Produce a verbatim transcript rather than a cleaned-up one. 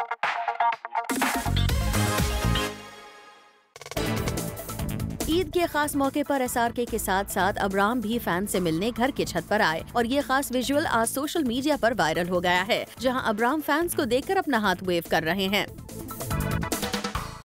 ईद के खास मौके पर एसआरके के साथ साथ अबराम भी फैन से मिलने घर की छत पर आए और ये खास विजुअल आज सोशल मीडिया पर वायरल हो गया है, जहां अबराम फैंस को देखकर अपना हाथ वेव कर रहे हैं।